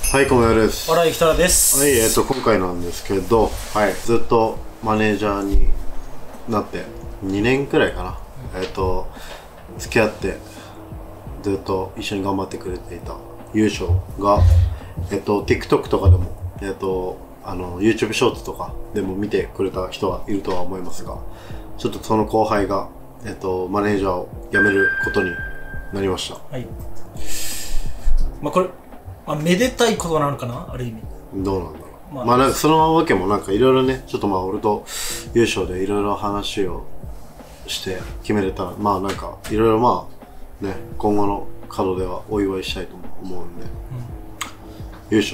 はい、小宮です。 荒井北です。 はい、今回なんですけど、はい、ずっとマネージャーになって2年くらいかな。付き合ってずっと一緒に頑張ってくれていた優勝が、TikTok とかでも、YouTube ショートとかでも見てくれた人はいるとは思いますが、ちょっとその後輩が、マネージャーを辞めることになりました。 はい。まあこれ、めでたいことなのかな、ある意味。 どうなんだろう。なんかそのわけもなんかいろいろね、ちょっと俺と優勝でいろいろ話をして決めれたら、なんかいろいろね、今後の門ではお祝いしたいと思うんで、優勝。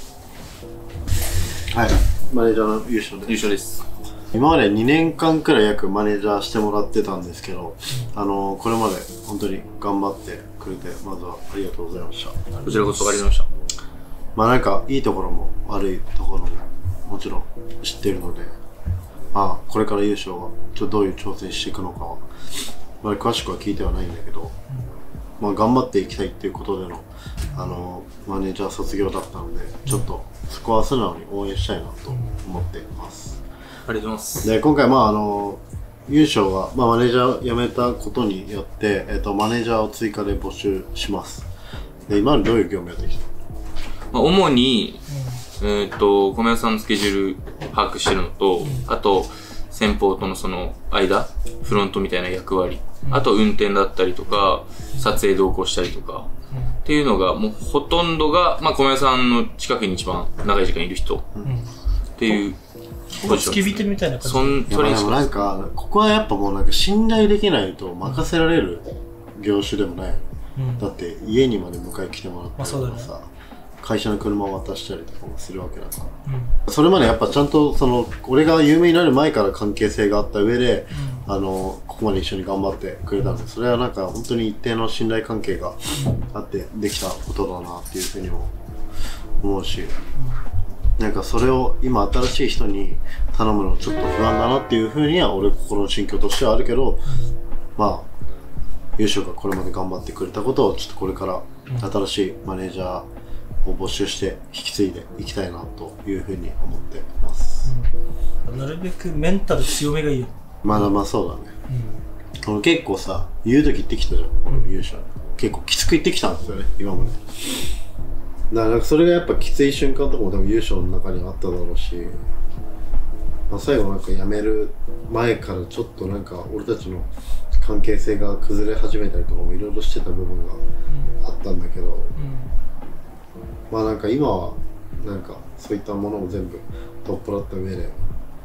はい、マネージャーの優勝です。 優勝です。 今まで2年間くらい約マネージャーしてもらってたんですけど、これまで本当に頑張ってくれて、まずはありがとうございました。 こちらこそありがとうございました。 なんかいいところも悪いところももちろん知ってるので、これから優勝はどういう挑戦していくのかは、詳しくは聞いてはないんだけど、頑張っていきたいっていうことでのマネージャー卒業だったので、ちょっとそこは素直に応援したいなと思っています。 ありがとうございます。 で、今回優勝が、マネージャー辞めたことによって、マネージャーを追加で募集します。で、今までどういう業務やってきた？ 主に、小宮さんのスケジュール把握してるのと、あと、先方とのその間、フロントみたいな役割、あと運転だったりとか、撮影同行したりとか、っていうのが、もうほとんどが、小宮さんの近くに一番長い時間いる人っていう。 付き人みたいな感じ。 でもなんか、ここはやっぱもうなんか信頼できないと任せられる業種でもない。だって家にまで迎え来てもらったりとかさ、会社の車を渡したりとかもするわけだから、それまでやっぱちゃんと俺が有名になる前から関係性があった上で、ここまで一緒に頑張ってくれたんで、それはなんか本当に一定の信頼関係があってできたことだなっていうふうにも思うし、なんかそれを今新しい人に頼むのちょっと不安だなっていうふうには俺心の心境としてはあるけど、優勝がこれまで頑張ってくれたことをちょっとこれから新しいマネージャーを募集して引き継いでいきたいなというふうに思ってます。 なるべくメンタル強めがいいよ。 そうだね。結構さ、言うとき言ってきたじゃん、優勝。結構きつく言ってきたんですよね、今まで。なんかそれがやっぱきつい瞬間とかも多分優勝の中にはあっただろうし、最後なんか辞める前からちょっとなんか俺たちの関係性が崩れ始めたりとかもいろいろしてた部分があったんだけど、なんか今はなんかそういったものを全部取っ払った上で、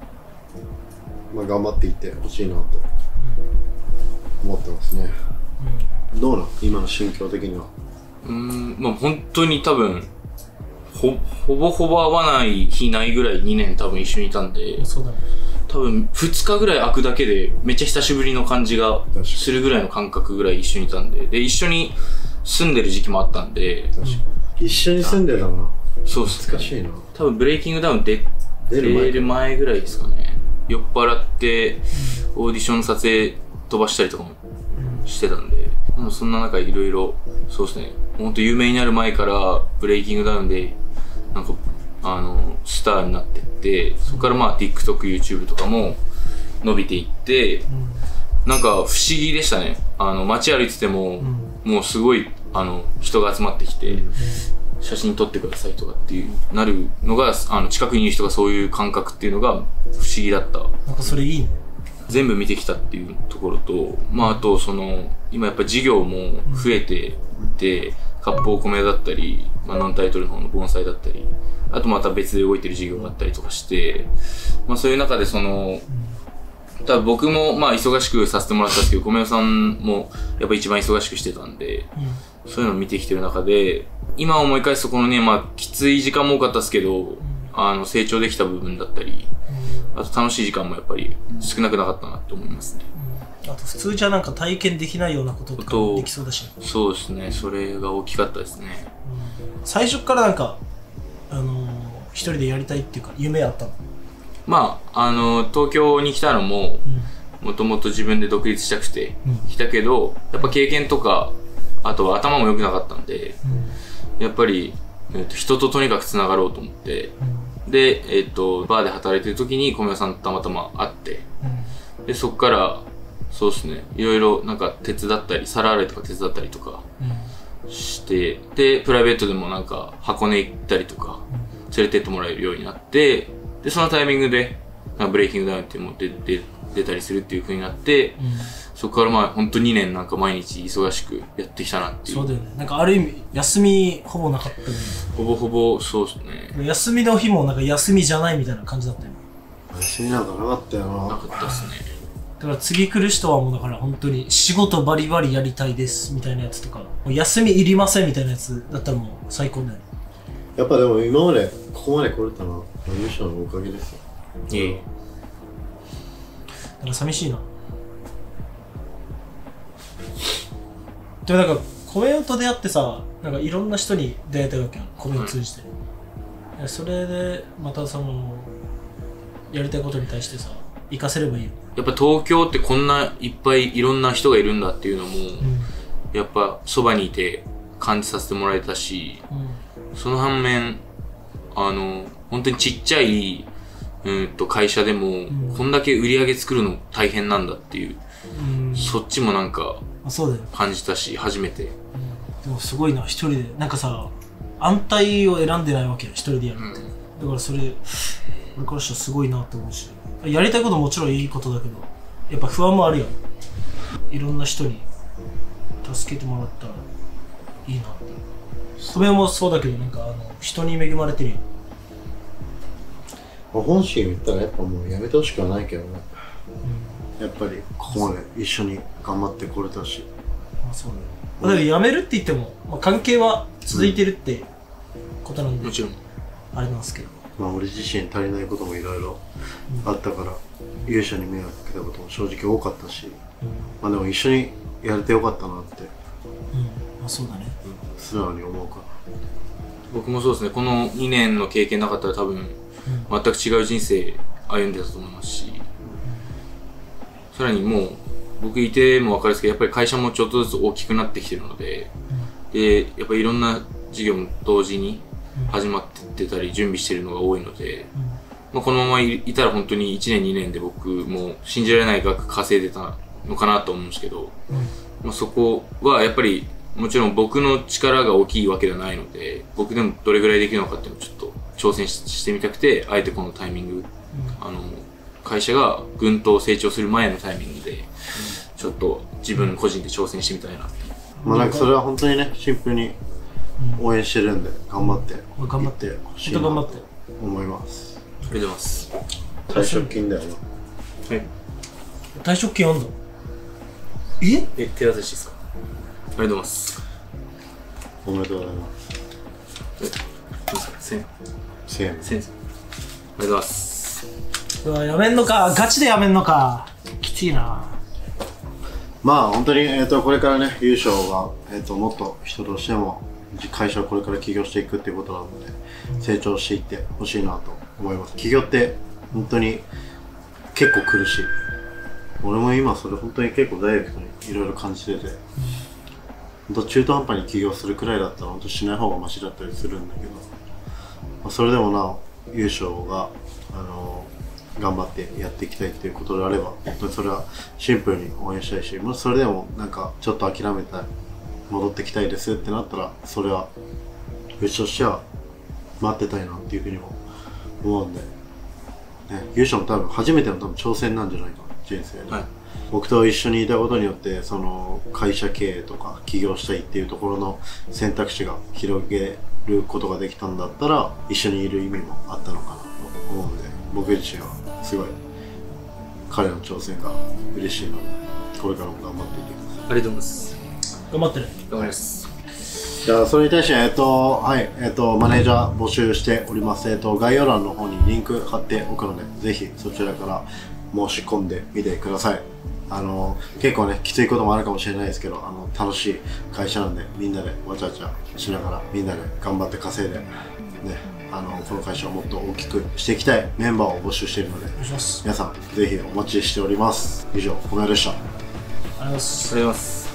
頑張っていってほしいなと思ってますね。どうなん？今の心境的には。 本当に多分、ほぼほぼ会わない日ないぐらい2年多分一緒にいたんで、 そうだね。 多分2日ぐらい空くだけでめっちゃ久しぶりの感じがするぐらいの感覚ぐらい一緒にいたんで、で、一緒に住んでる時期もあったんで、 一緒に住んでたな。 そうっすね。 難しいな。 多分ブレイキングダウン出る前ぐらいですかね。酔っ払ってオーディションの撮影飛ばしたりとかもしてたんで、そんな中いろいろ、そうですね。ほんと有名になる前からブレイキングダウンでなんかスターになってって、そこからTikTok、YouTube とかも伸びていって、なんか不思議でしたね。街歩いてても、もうすごい人が集まってきて、写真撮ってくださいとかっていうなるのが、近くにいる人がそういう感覚っていうのが不思議だった。 なんかそれいいね。 全部見てきたっていうところと、あと今やっぱ事業も増えていて、割烹米だったり、ノンタイトルの方の盆栽だったり、あとまた別で動いてる事業があったりとかして、そういう中で多分僕も忙しくさせてもらったんですけど、米代さんもやっぱ一番忙しくしてたんで、そういうのを見てきてる中で、今思い返すとこのね、きつい時間も多かったですけど、成長できた部分だったり、あと楽しい時間もやっぱり少なくなかったなって思いますね。 あと普通じゃなんか体験できないようなこととかできそうだし、 そうですね。それが大きかったですね。 最初からなんか一人でやりたいっていうか夢あったの？ 東京に来たのも、もともと自分で独立したくて来たけど、やっぱ経験とか、あとは頭も良くなかったんで、やっぱり人ととにかく繋がろうと思って、で、バーで働いてる時に米尾さんとたまたま会って、で、そっから、そうですね、いろいろなんか手伝ったり、皿洗いとか手伝ったりとかして、で、プライベートでもなんか箱根行ったりとか、連れてってもらえるようになって、で、そのタイミングで、ブレイキングダウンっていうのも出たりするっていう風になって、そこからまあほんと2年なんか毎日忙しくやってきたなっていう。 そうだよね。なんかある意味、休みほぼなかったよね。 ほぼほぼそうですね。 休みの日もなんか休みじゃないみたいな感じだったよ。 休みなんかなかったよな。 なかったっすね。 だから次来る人はもうだから本当に仕事バリバリやりたいですみたいなやつとか、もう休みいりませんみたいなやつだったらもう最高だよね。 やっぱでも今までここまで来れたのは優勝のおかげですよ。 いえ。 だから寂しいな。でもなんか米尾と出会ってさ、なんかいろんな人に出会えたわけよ、米を通じて。それでまたそのやりたいことに対してさ、活かせればいいよ。 やっぱ東京ってこんないっぱいいろんな人がいるんだっていうのも、やっぱそばにいて感じさせてもらえたし、その反面本当にちっちゃい会社でも、こんだけ売り上げ作るの大変なんだっていう、そっちもなんか感じたし、初めて。 でもすごいな、一人でなんかさ、安泰を選んでないわけよ、一人でやるって。だからそれ俺からしたらすごいなって思うし、やりたいこともちろんいいことだけど、やっぱ不安もあるよ。いろんな人に助けてもらったらいいなって。米もそうだけど、なんか人に恵まれてるよ。 本心言ったらやっぱもうやめてほしくはないけどね。やっぱりここまで一緒に頑張ってこれたし。 そうだよ。だから辞めるって言っても、関係は続いてるってことなんで、 もちろんあれなんですけど、 俺自身足りないこともいろいろあったから、勇者に迷惑かけたことも正直多かったし、でも一緒にやれてよかったなって、 そうだね、 素直に思うから。 僕もそうですね、この2年の経験なかったら多分全く違う人生歩んでたと思いますし、さらにもう僕いても分かるんですけど、やっぱり会社もちょっとずつ大きくなってきてるので、でやっぱりいろんな事業も同時に始まってたり準備してるのが多いので、このままいたら本当に1年2年で僕も信じられない額稼いでたのかなと思うんですけど、そこはやっぱりもちろん僕の力が大きいわけではないので、僕でもどれぐらいできるのかっていうのをちょっと挑戦してみたくて、あえてこのタイミング、会社がぐんと成長する前のタイミングでちょっと自分個人で挑戦してみたいなって。 なんかそれは本当にね、シンプルに応援してるんで、頑張っていってほしいなと思います。 ありがとうございます。 退職金だよな。 はい。退職金あんの？ 手渡しですか？ありがとうございます。 おめでとうございます。1000円。 ありがとうございます。 やめんのか、ガチでやめんのか。きついな。 本当に、これからね、優勝が、もっと人としても会社をこれから起業していくっていうことなので、成長していってほしいなと思います。起業って本当に結構苦しい。俺も今それ本当に結構ダイレクトにいろいろ感じてて、本当中途半端に起業するくらいだったら本当しない方がマシだったりするんだけど、それでもなお優勝が頑張ってやっていきたいっていうことであれば、本当にそれはシンプルに応援したいし、もしそれでもなんかちょっと諦めたい、戻ってきたいですってなったら、それはうちとしては待ってたいなっていうふうにも思うんで、優勝も多分初めての挑戦なんじゃないかな、人生で。僕と一緒にいたことによって、その会社経営とか起業したいっていうところの選択肢が広げることができたんだったら、一緒にいる意味もあったのかなと思うので、僕自身はすごい彼の挑戦が嬉しいので、これからも頑張っていってください。 ありがとうございます。 頑張ってね。 頑張ります。 じゃあそれに対してマネージャー募集しております。概要欄の方にリンク貼っておくので、ぜひそちらから申し込んでみてください。結構ね、きついこともあるかもしれないですけど、楽しい会社なんで、みんなでわちゃわちゃしながら、みんなで頑張って稼いで、ね、この会社をもっと大きくしていきたいメンバーを募集しているので、皆さんぜひお待ちしております。以上、米尾でした。 ありがとうございます。 ありがとうございます。